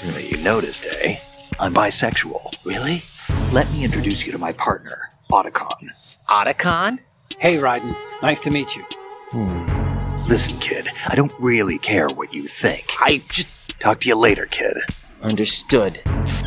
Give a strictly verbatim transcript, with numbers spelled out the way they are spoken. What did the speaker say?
You noticed, eh? I'm bisexual. Really? Let me introduce you to my partner, Otakon. Otakon? Hey, Raiden. Nice to meet you. Hmm. Listen, kid, I don't really care what you think. I just... Talk to you later, kid. Understood.